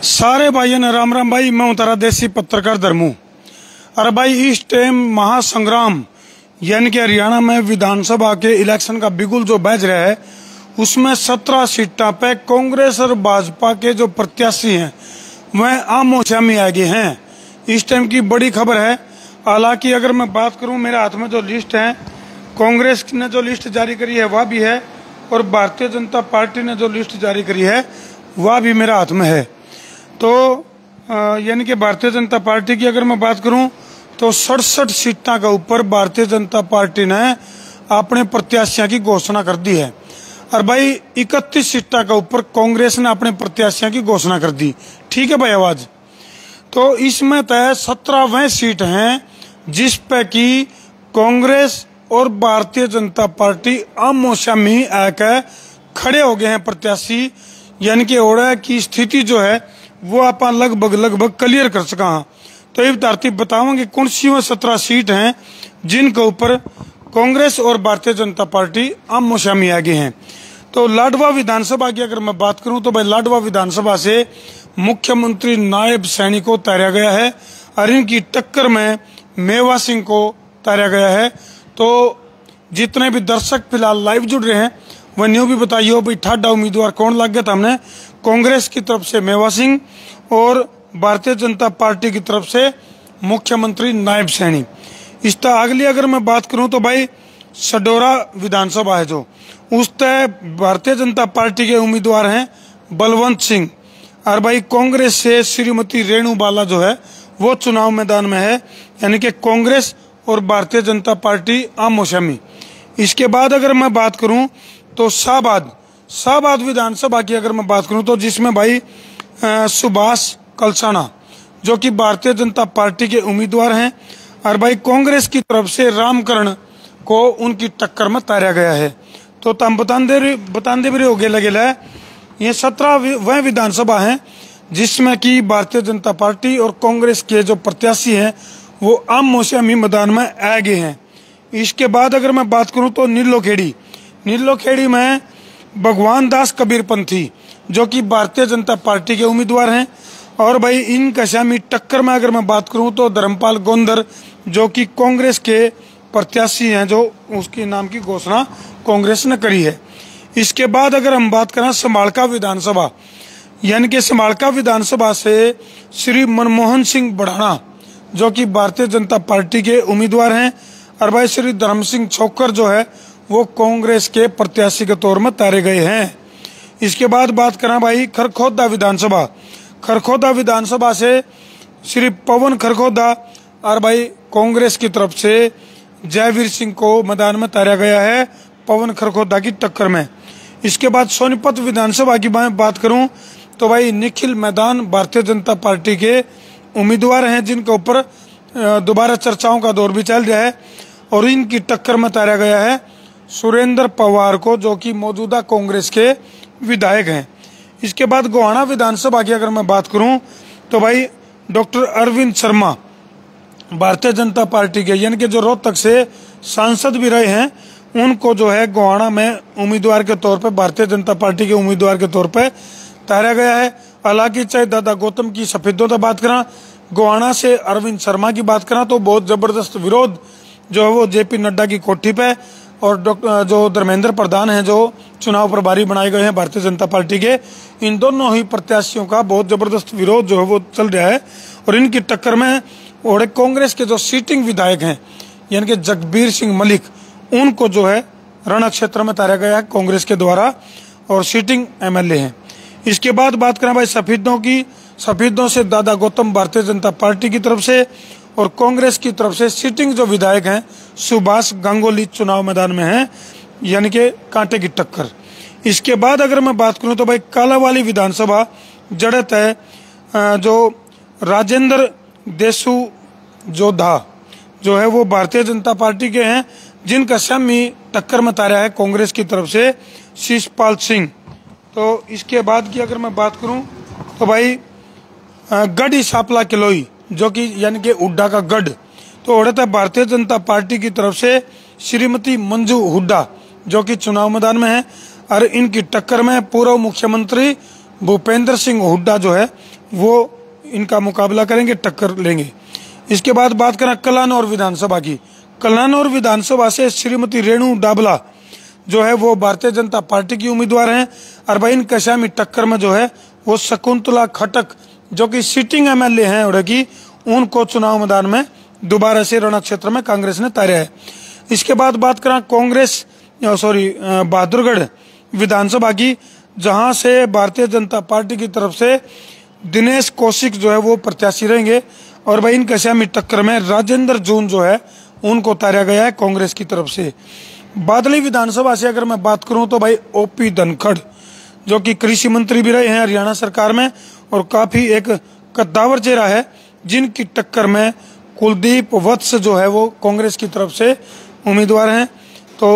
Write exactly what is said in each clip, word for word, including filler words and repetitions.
सारे भाइयों ने राम राम भाई। मैं तारा देसी पत्रकार धर्मू। अरे भाई इस टाइम महासंग्राम यानी कि हरियाणा में विधानसभा के इलेक्शन का बिगुल जो बज रहा है उसमें सत्रह सीटों पे कांग्रेस और भाजपा के जो प्रत्याशी हैं वह आमो-सामने आगे हैं। इस टाइम की बड़ी खबर है। हालांकि अगर मैं बात करूं, मेरे हाथ में जो लिस्ट है, कांग्रेस ने जो लिस्ट जारी करी है वह भी है और भारतीय जनता पार्टी ने जो लिस्ट जारी करी है वह भी मेरे हाथ में है। तो यानी कि भारतीय जनता पार्टी की अगर मैं बात करूं तो सड़सठ सीटों के ऊपर भारतीय जनता पार्टी ने अपने प्रत्याशियों की घोषणा कर दी है और भाई इकतीस सीटों के ऊपर कांग्रेस ने अपने प्रत्याशियों की घोषणा कर दी। ठीक है भाई आवाज। तो इसमें तय सत्रहवें सीट हैं जिस पे की कांग्रेस और भारतीय जनता पार्टी आमो-सामने आकर खड़े हो गए हैं प्रत्याशी। यानी कि ओड़ा की स्थिति जो है वो आप लगभग लगभग क्लियर कर सका। तो ये धरती बताओगे कौन सी वो सत्रह सीट हैं जिनके ऊपर कांग्रेस और भारतीय जनता पार्टी आमो-सामने आगे हैं। तो लाडवा विधानसभा की अगर मैं बात करूं तो भाई लाडवा विधानसभा से मुख्यमंत्री नायब सैनी को उतारा गया है और इनकी टक्कर में मेवा सिंह को उतारा गया है। तो जितने भी दर्शक फिलहाल लाइव जुड़ रहे हैं वह न्यू भी बताइए भाई ठाडा उम्मीदवार कौन लग गया था। हमने कांग्रेस की तरफ से मेवा सिंह और भारतीय जनता पार्टी की तरफ से मुख्यमंत्री नायब सैनी। इस तरह अगली अगर मैं बात करूं तो भाई सडोरा विधानसभा है जो उस तय भारतीय जनता पार्टी के उम्मीदवार हैं बलवंत सिंह और भाई कांग्रेस से श्रीमती रेणु बाला जो है वो चुनाव मैदान में है। यानी कि कांग्रेस और भारतीय जनता पार्टी आमो-सामने। इसके बाद अगर मैं बात करूं तो शाहबाद शाहबाद विधानसभा की अगर मैं बात करूं तो जिसमें भाई सुभाष कलसाना जो कि भारतीय जनता पार्टी के उम्मीदवार हैं और भाई कांग्रेस की तरफ से रामकरण को उनकी टक्कर में उतारा गया है। तो तम बताते बताते भी हो गए लगे ये सत्रह वह विधानसभा हैं जिसमें कि भारतीय जनता पार्टी और कांग्रेस के जो प्रत्याशी हैं वो आमो-सामने मैदान में आ गए हैं। इसके बाद अगर मैं बात करूं तो नीलोखेड़ी नीलोखेड़ी में भगवान दास कबीरपंथी जो कि भारतीय जनता पार्टी के उम्मीदवार हैं और भाई इनका शामी टक्कर में अगर मैं बात करूं तो धर्मपाल गोंदर जो कि कांग्रेस के प्रत्याशी हैं जो उसके नाम की घोषणा कांग्रेस ने करी है। इसके बाद अगर हम बात करें समालका विधानसभा यानी कि समालका विधानसभा से श्री मनमोहन सिंह बढ़ाना जो कि भारतीय जनता पार्टी के उम्मीदवार हैं और भाई श्री धर्म सिंह छोकर जो है वो कांग्रेस के प्रत्याशी के तौर में उतारे गए हैं। इसके बाद बात करें भाई खरखोदा विधानसभा खरखोदा विधानसभा से श्री पवन खरखोदा और भाई कांग्रेस की तरफ से जयवीर सिंह को मैदान में उतारा गया है पवन खरखोदा की टक्कर में। इसके बाद सोनीपत विधानसभा की मैं बात करूं तो भाई निखिल मैदान भारतीय जनता पार्टी के उम्मीदवार हैं जिनके ऊपर दोबारा चर्चाओं का दौर भी चल रहा है और इनकी टक्कर में उतारा गया है सुरेंद्र पवार को जो कि मौजूदा कांग्रेस के विधायक हैं। इसके बाद गोहाना विधानसभा की अगर मैं बात करूं तो भाई डॉक्टर अरविंद शर्मा भारतीय जनता पार्टी के यानी कि जो रोहतक से सांसद भी रहे हैं उनको जो है गोहाना में उम्मीदवार के तौर पर भारतीय जनता पार्टी के उम्मीदवार के तौर पर उतारा गया है। हालांकि चाहे दादा गौतम की सफेदों की बात करा गोहाना से अरविंद शर्मा की बात करा तो बहुत जबरदस्त विरोध जो है वो जेपी नड्डा की कोठी पे और डॉक्टर जो धर्मेंद्र प्रधान हैं जो चुनाव प्रभारी बनाए गए हैं भारतीय जनता पार्टी के, इन दोनों ही प्रत्याशियों का बहुत जबरदस्त विरोध जो है वो चल रहा है और इनकी टक्कर में और कांग्रेस के जो सीटिंग विधायक हैं यानी कि जगबीर सिंह मलिक उनको जो है रण क्षेत्र में उतारा गया है कांग्रेस के द्वारा और सीटिंग एमएलए हैं। इसके बाद बात करें भाई सफेदों की सफेदों से दादा गौतम भारतीय जनता पार्टी की तरफ से और कांग्रेस की तरफ से सीटिंग जो विधायक हैं सुभाष गांगुली चुनाव मैदान में हैं यानी कि कांटे की टक्कर। इसके बाद अगर मैं बात करूं तो भाई कालावाली विधानसभा जड़त है जो राजेंद्र देशु जोधा जो है वो भारतीय जनता पार्टी के हैं जिनका शामी टक्कर में उतारा है कांग्रेस की तरफ से शिषपाल सिंह। तो इसके बाद की अगर मैं बात करूं तो भाई गढ़ी सापला किलोई जो कि यानी कि हुड्डा का गढ़ तो औरत है भारतीय जनता पार्टी की तरफ से श्रीमती मंजू हुड्डा जो कि चुनाव मैदान में है और इनकी टक्कर में पूर्व मुख्यमंत्री भूपेंद्र सिंह हुड्डा जो है वो इनका मुकाबला करेंगे, टक्कर लेंगे। इसके बाद बात करें कलानौर विधानसभा की। कलानौर विधानसभा से श्रीमती रेणु डाबला जो है वो भारतीय जनता पार्टी की उम्मीदवार हैं। और भाई इन कशामी टक्कर में जो है वो शकुंतला खटक जो कि सिटिंग एमएलए हैं और की, उनको चुनाव मैदान में दोबारा से रण क्षेत्र में कांग्रेस ने उतारा है। इसके बाद बात करें कांग्रेस सॉरी बहादुरगढ़ विधानसभा की, जहां से भारतीय जनता पार्टी की तरफ से दिनेश कौशिक जो है वो प्रत्याशी रहेंगे। और भाई इन कशामी टक्कर में राजेंद्र जून जो है उनको उतारा गया है कांग्रेस की तरफ से। बादली विधानसभा से अगर मैं बात करूं तो भाई ओपी धनखड़ जो कि कृषि मंत्री भी रहे हैं हरियाणा सरकार में और काफी एक कद्दावर चेहरा है, जिनकी टक्कर में कुलदीप वत्स जो है वो कांग्रेस की तरफ से उम्मीदवार हैं। तो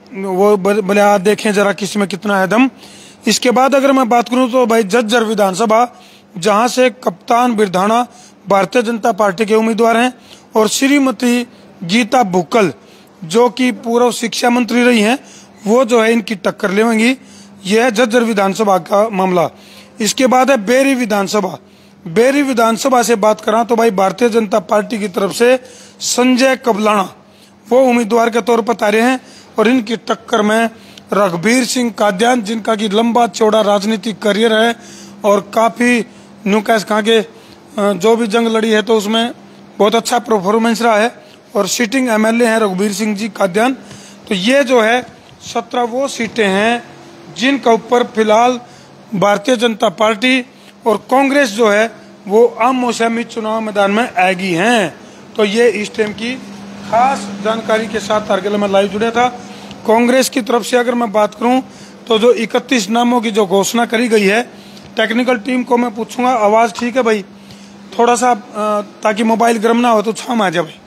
वो भले आप देखें जरा किसमें कितना है दम। इसके बाद अगर मैं बात करूं तो भाई झज्जर विधानसभा, जहां से कप्तान बिरधाना भारतीय जनता पार्टी के उम्मीदवार हैं और श्रीमती गीता भुक्कल जो कि पूर्व शिक्षा मंत्री रही हैं, वो जो है इनकी टक्कर लेंगी। यह है झज्जर विधानसभा का मामला। इसके बाद है बेरी विधानसभा। बेरी विधानसभा से बात करा तो भाई भारतीय जनता पार्टी की तरफ से संजय कबलाना वो उम्मीदवार के तौर पर तारे हैं और इनकी टक्कर में रघुबीर सिंह कादियान, जिनका की लंबा चौड़ा राजनीतिक करियर है और काफी न्यूकैस कहा के जो भी जंग लड़ी है तो उसमें बहुत अच्छा परफॉर्मेंस रहा है और सिटिंग एमएलए हैं रघुबीर सिंह जी कादियान। तो ये जो है सत्रह वो सीटें हैं जिनका ऊपर फिलहाल भारतीय जनता पार्टी और कांग्रेस जो है वो आम मौसमी चुनाव मैदान में आएगी हैं। तो ये इस टाइम की खास जानकारी के साथ तारकेला में लाइव जुड़ा था। कांग्रेस की तरफ से अगर मैं बात करूं तो जो इकतीस नामों की जो घोषणा करी गई है, टेक्निकल टीम को मैं पूछूंगा आवाज ठीक है भाई, थोड़ा सा ताकि मोबाइल गर्म ना हो तो छाम आ जाए भाई,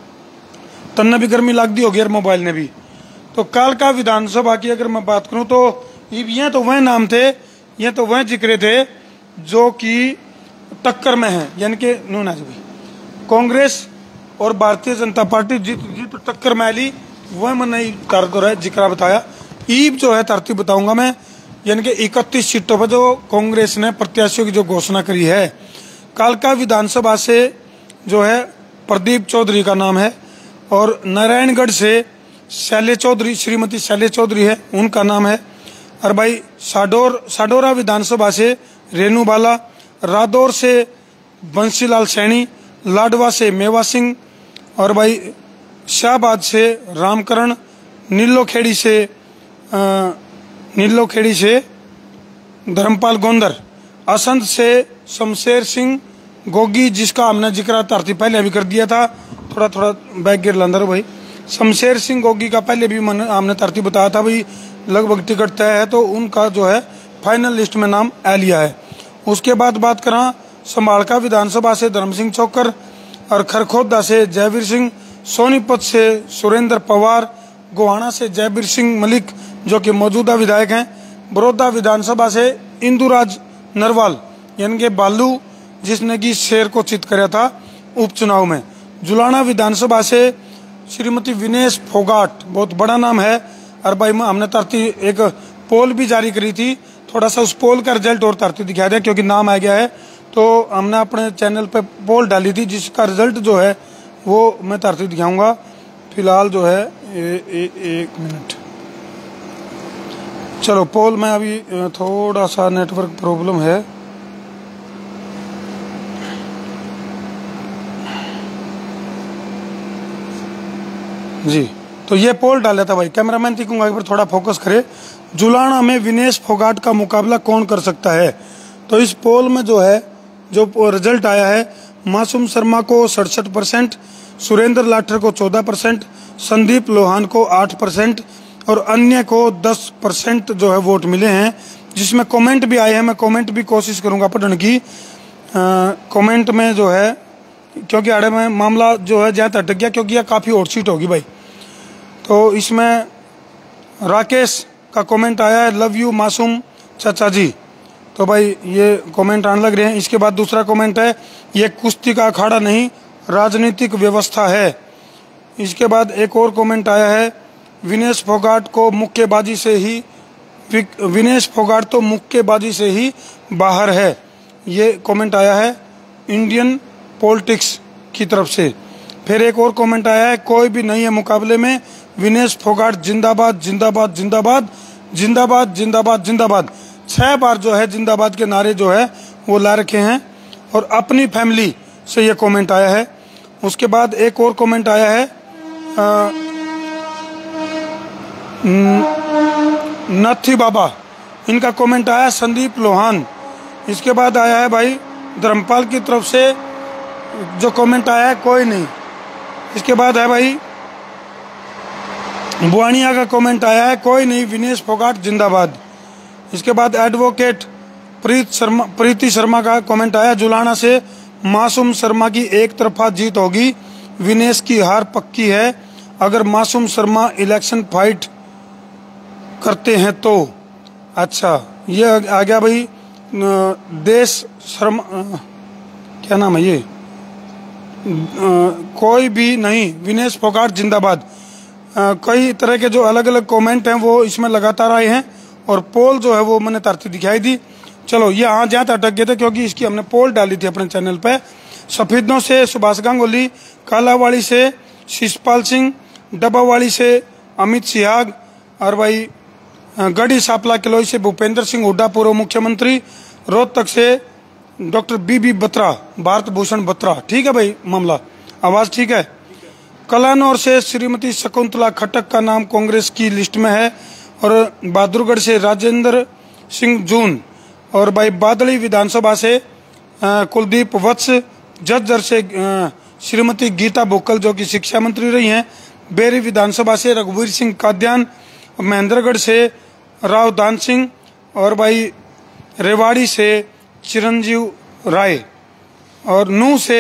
तन्ने भी गर्मी लगती होगी यार मोबाइल ने भी। तो कालका विधानसभा की अगर मैं बात करूं तो ये तो वह नाम थे, ये तो वह जिक्र थे जो कि टक्कर में है, यानी कि नूना जी कांग्रेस और भारतीय जनता पार्टी जीत जीत टक्कर में ली, वह मैं नहीं कर दो रहा जिक्र बताया। ईब जो है तरतीब बताऊंगा मैं, यानी कि इकतीस सीटों पर जो कांग्रेस ने प्रत्याशियों की जो घोषणा करी है। कालका विधानसभा से जो है प्रदीप चौधरी का नाम है और नारायणगढ़ से शैले चौधरी, श्रीमती शैले चौधरी है, उनका नाम है। और भाई साडोर साडोरा विधानसभा से रेणु बाला, रादौर से बंसीलाल सैनी, लाडवा से मेवा सिंह और भाई शाहबाद से रामकरण, नीलोखेड़ी से नीलोखेड़ी से धर्मपाल गोंदर, असंत से शमशेर सिंह गोगी, जिसका हमने जिक्र धरती पहले भी कर दिया था, थोड़ा थोड़ा बैक गिर लंदर भाई। शमशेर सिंह गोगी का पहले भी हमने धरती बताया था भाई, लगभग टिकट तय है तो उनका जो है फाइनल लिस्ट में नाम आ लिया है। उसके बाद बात करा संभालका विधानसभा से धर्म सिंह चौकर और खरखोदा से जयवीर सिंह, सोनीपत से सुरेंद्र पवार, गोहाना से जयवीर सिंह मलिक जो कि मौजूदा विधायक हैं, बड़ौदा विधानसभा से इंदुराज नरवाल यानी कि बालू जिसने कि शेर को चित कराया था उपचुनाव में, जुलाना विधानसभा से श्रीमती विनेश फोगाट, बहुत बड़ा नाम है। और भाई हमने तरती एक पोल भी जारी करी थी, थोड़ा सा उस पोल का रिजल्ट और तरती दिखा दिया क्योंकि नाम आ गया है, तो हमने अपने चैनल पे पोल डाली थी जिसका रिजल्ट जो है वो मैं तरती दिखाऊंगा। फिलहाल जो है ए, ए, एक मिनट, चलो पोल में अभी थोड़ा सा नेटवर्क प्रॉब्लम है। जी तो ये पोल डाला था भाई, कैमरामैन थी कहूँगा एक बार थोड़ा फोकस करे। जुलाना में विनेश फोगाट का मुकाबला कौन कर सकता है? तो इस पोल में जो है जो रिजल्ट आया है, मासूम शर्मा को सड़सठ परसेंट, सुरेंद्र लाठर को चौदह परसेंट, संदीप लोहान को आठ परसेंट और अन्य को दस परसेंट जो है वोट मिले हैं, जिसमें कमेंट भी आए हैं। मैं कमेंट भी कोशिश करूंगा पढ़ने की। कमेंट में जो है क्योंकि आड़े में मामला जो है ज्यादा अटक गया क्योंकि यह काफ़ी और सीट होगी भाई। तो इसमें राकेश का कमेंट आया है, लव यू मासूम चाचा जी। तो भाई ये कमेंट आने लग रहे हैं। इसके बाद दूसरा कमेंट है, ये कुश्ती का अखाड़ा नहीं राजनीतिक व्यवस्था है। इसके बाद एक और कमेंट आया है, विनेश फोगाट को मुक्केबाजी से ही विनेश फोगाट तो मुक्केबाजी से ही बाहर है। ये कमेंट आया है इंडियन पॉलिटिक्स की तरफ से। फिर एक और कमेंट आया है, कोई भी नहीं है मुकाबले में, विनेश फोगाट जिंदाबाद जिंदाबाद जिंदाबाद जिंदाबाद जिंदाबाद जिंदाबाद। छह बार जो है जिंदाबाद के नारे जो है वो ला रखे हैं और अपनी फैमिली से ये कमेंट आया है। उसके बाद एक और कमेंट आया है आ, नथी बाबा, इनका कमेंट आया संदीप लोहान। इसके बाद आया है भाई धर्मपाल की तरफ से जो कमेंट आया है, कोई नहीं। इसके बाद है भाई बुआनिया का कमेंट आया है, कोई नहीं, विनेश फोगाट जिंदाबाद। इसके बाद एडवोकेट प्रीत शर्मा प्रीति शर्मा का कमेंट आया, जुलाना से मासूम शर्मा की एक तरफा जीत होगी, विनेश की हार पक्की है, अगर मासूम शर्मा इलेक्शन फाइट करते हैं तो। अच्छा, ये आ गया भाई देश शर्मा, क्या नाम है ये, कोई भी नहीं, विनेश फोगाट जिंदाबाद। कई तरह के जो अलग अलग कमेंट हैं वो इसमें लगातार आए हैं और पोल जो है वो मैंने तरती दिखाई दी। चलो ये यहाँ जहाँ अटक गए थे क्योंकि इसकी हमने पोल डाली थी अपने चैनल पे। सफेदों से सुभाष गांगुली, कालावाड़ी से शिषपाल सिंह, डब्बावाड़ी से अमित सिहाग और भाई गढ़ी सापला किलोई से भूपेंद्र सिंह हुड्डा पूर्व मुख्यमंत्री, रोहतक से doctor B B Batra, Bharat Bhushan Batra. ठीक है भाई, मामला आवाज ठीक है। कलानौर से श्रीमती शकुंतला खट्टक का नाम कांग्रेस की लिस्ट में है और बहादुरगढ़ से राजेंद्र सिंह जून और भाई बादली विधानसभा से कुलदीप वत्स, झज्जर से श्रीमती गीता भुक्कल जो कि शिक्षा मंत्री रही हैं, बेरी विधानसभा से रघुवीर सिंह काद्यान, महेंद्रगढ़ से राव दान सिंह और भाई रेवाड़ी से चिरंजीव राय और नूह से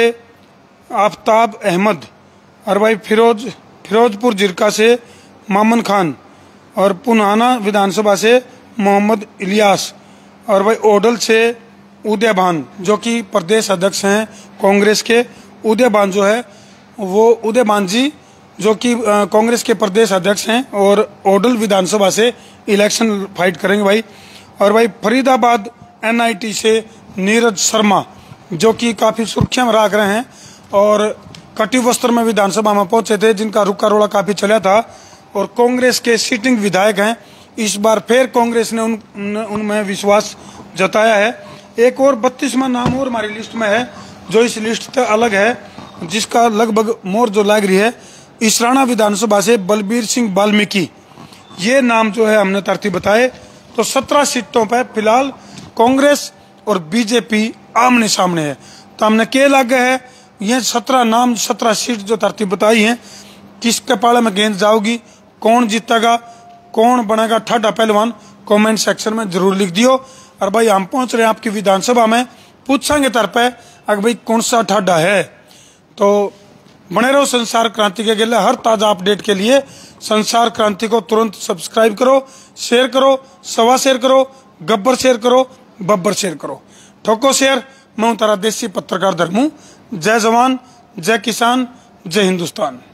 आफ्ताब अहमद और भाई फिरोज फिरोजपुर जिरका से मामन खान और पुनाना विधानसभा से मोहम्मद इलियास और भाई ओडल से उदयभान जो कि प्रदेश अध्यक्ष हैं कांग्रेस के। उदयभान जो है वो उदयभान जी जो कि कांग्रेस के प्रदेश अध्यक्ष हैं और ओडल विधानसभा से इलेक्शन फाइट करेंगे भाई। और भाई फरीदाबाद एन आई टी से नीरज शर्मा जो कि काफी सुर्खियां में रह रहे हैं और कटी वस्त्र में विधानसभा में पहुंचे थे, जिनका रुका रोड़ा काफी चला था और कांग्रेस के सिटिंग विधायक हैं। इस बार फिर कांग्रेस ने उन उनमें विश्वास जताया है। एक और बत्तीसवां नाम और हमारी लिस्ट में है जो इस लिस्ट से अलग है, जिसका लगभग मोर जो लग रही है। इसराना विधानसभा से बलबीर सिंह वाल्मीकि, ये नाम जो है हमने तरतीब बताए। तो सत्रह सीटों पर फिलहाल कांग्रेस और बीजेपी आमने सामने है। तो हमने के लगे है ये सत्रह नाम सत्रह सीट जो तरतीब बताई हैं, किसके पाले में गेंद जाओगी, कौन जीतेगा, कौन बनेगा ठाडा पहलवान, कमेंट सेक्शन में जरूर लिख दियो। और भाई हम पहुंच रहे हैं आपकी विधानसभा में, पूछेंगे तर पे अगर भाई कौन सा ठाडा है। तो बने रहो संसार क्रांति के लिए। हर ताजा अपडेट के लिए संसार क्रांति को तुरंत सब्सक्राइब करो, शेयर करो, सवा शेयर करो, गब्बर शेयर करो, बब्बर शेयर करो, ठोको शेयर। मैं हूं तारा देसी पत्रकार धर्मू। जय जवान, जय किसान, जय हिंदुस्तान।